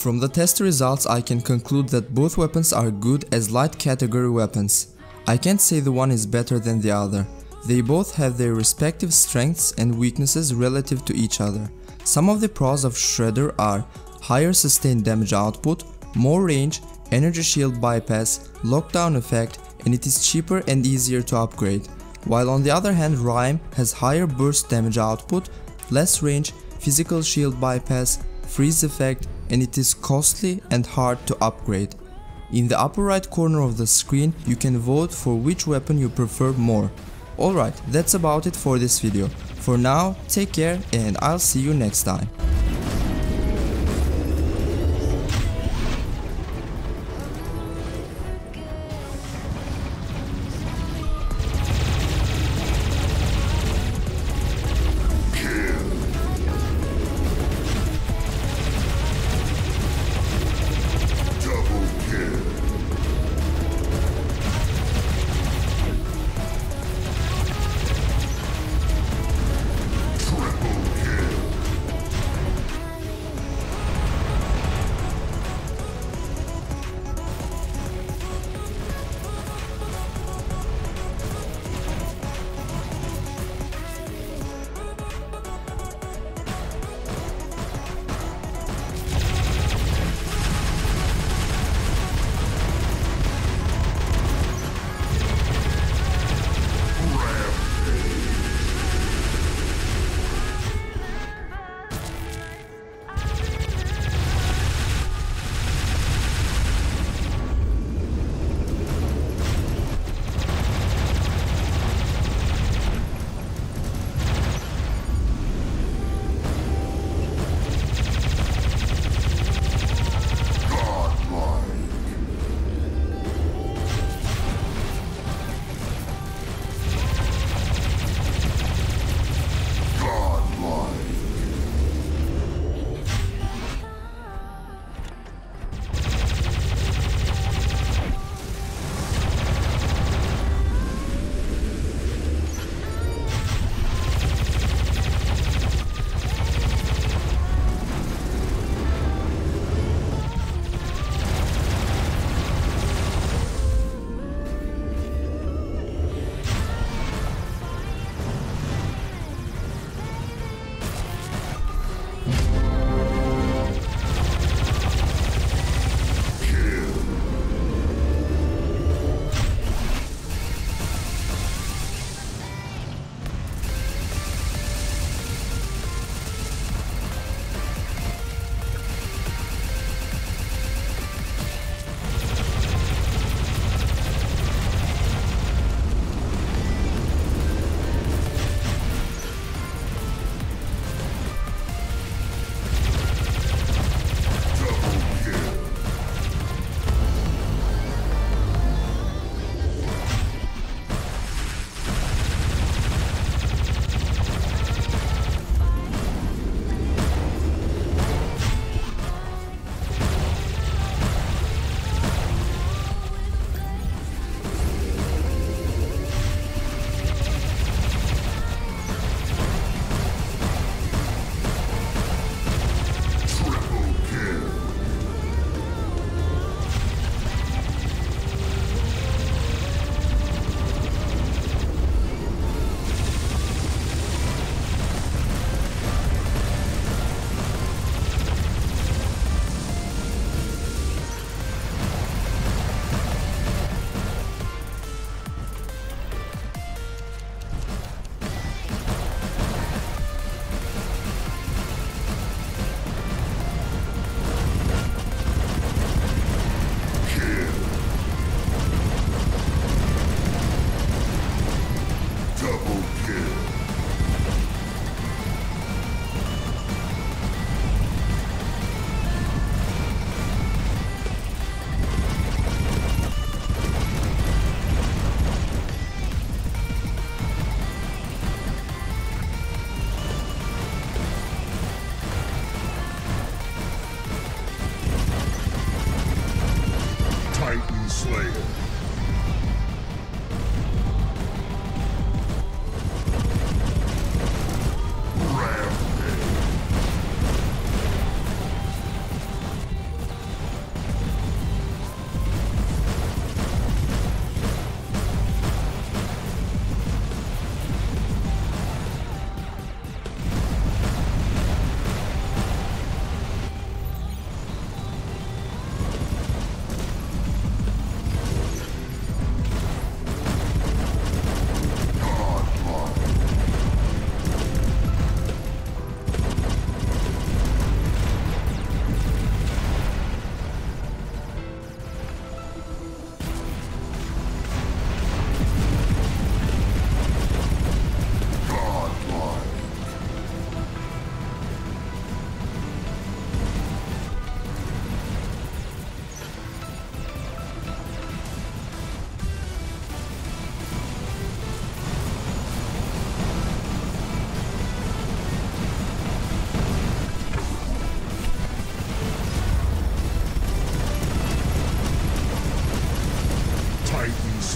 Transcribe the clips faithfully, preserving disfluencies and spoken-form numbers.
From the test results, I can conclude that both weapons are good as light category weapons. I can't say the one is better than the other. They both have their respective strengths and weaknesses relative to each other. Some of the pros of Shredder are higher sustained damage output, more range, energy shield bypass, lockdown effect, and it is cheaper and easier to upgrade. While on the other hand, Rhyme has higher burst damage output, less range, physical shield bypass, freeze effect, and it is costly and hard to upgrade. In the upper right corner of the screen, you can vote for which weapon you prefer more. Alright, that's about it for this video. For now, take care and I'll see you next time.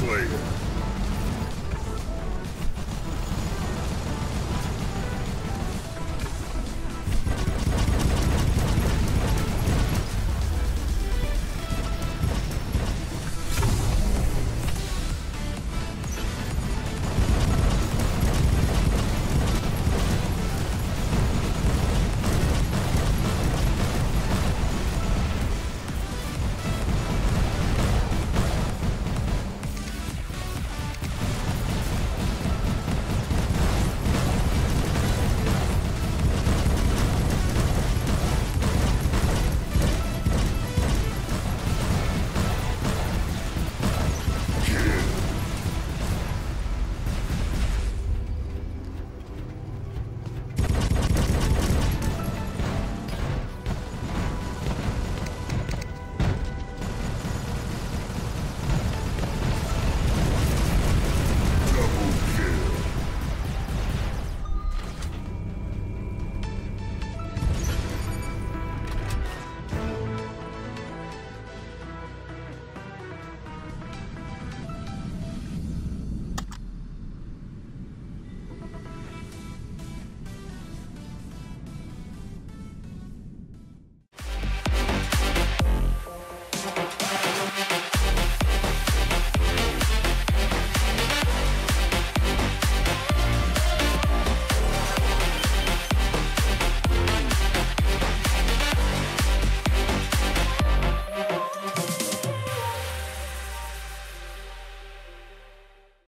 wisely.